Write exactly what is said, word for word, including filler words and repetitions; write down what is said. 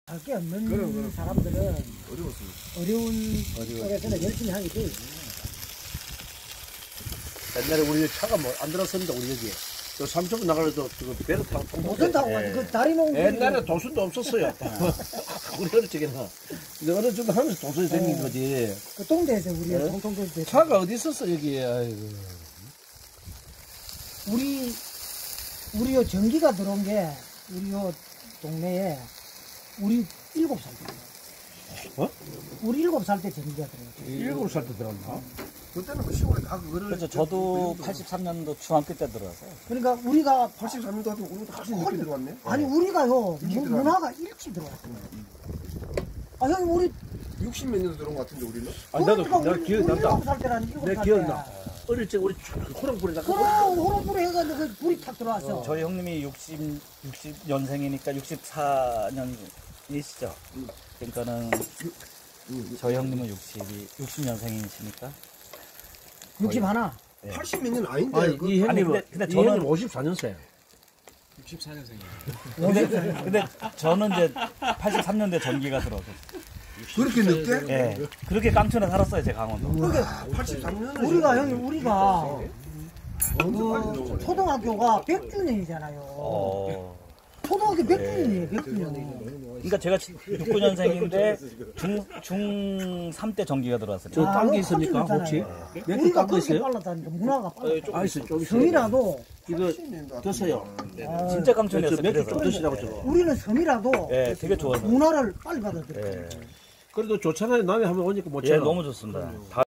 할 게 없는 그럼, 그럼. 사람들은 어려웠습니다. 어려운 속에서는 열심히 하게 돼 있어요. 옛날에 우리 차가 뭐 안 들었습니다. 우리 여기에. 저 삼천 분 나가려도 그 배를 타고 통통. 무슨 타고 가지? 그 다리 놓은 거. 옛날에 도순도 없었어요. 우리 어릴 적에는. 근데 어느 정도 하면서 도순이 생긴 네. 거지. 그 동대에서 우리가 네? 통통 돌 때. 차가 어디 있었어, 여기에. 아이고. 우리, 우리 요 전기가 들어온 게, 우리 요 동네에, 우리 일곱 살 때. 어? 우리 일곱 살 때 전기가 들어왔어요. 일곱 살 때 들었나? 그때는 그 시골에 다 그거를. 그렇죠. 저도 팔십삼 년도 중학교 때 들어왔어요. 그러니까 우리가, 팔십삼 년도 같은 우리보다 훨씬 늦게 들어왔네. 아니, 우리가요, 일찍 문- 들어왔네. 문화가 일찍 들어왔어요. 아, 형님, 우리, 육십 몇 년도 들어온 것 같은데, 우리는? 아, 나도, 그러니까 내가 우리- 기억이 우리 난다. 일곱 살 때라는 일곱 살 내 때. 기억나. 어릴 적 우리 호랑불에다가. 그럼, 호롱불에 해가지고 그 불이 탁 들어왔어. 저희 형님이 육십, 육십 년생이니까 육십사 년이시죠. 그러니까는 저희 형님은 육십이, 육십 년생이시니까. 육십 하나. 네. 팔십 몇 년 아닌데. 아니, 그, 이 형님, 아니, 근데- 근데 이 저는- 형님 오십사 년생. 근데, 근데 저는 이제 팔십삼 년대 전기가 들어서. 그렇게 늦게? 예. 그렇게 깡촌에 살았어요, 제 강원도. 그러니까 팔십삼 년. 우리가 형님 우리가 언제 빨리 그 들어온 거야? 초등학교가 백 주년이잖아요. 어. 초등학교 백 주년이에요, 백 주년. 그러니까 제가 육십구 년생인데 중, 중삼 때 전기가 들어왔어요. 저 아, 딴 게 그거 있습니까, 커지잖아요. 혹시? 몇개 우리가 딴거 그렇게 있어요? 빨랐다니까 문화가 빨랐다. 아, 있어, 좀 있어요. 섬이라도 이거 팔십 년도 드세요. 아, 진짜 깡촌이었어요. 몇개 그래서. 좀 드시라고 저거. 우리는 섬이라도 예, 되게 좋아서. 문화를 빨리 받아들여요. 예. 그래도 좋잖아요. 남이 한번 오니까 못 예, 잖아. 너무 좋습니다. 다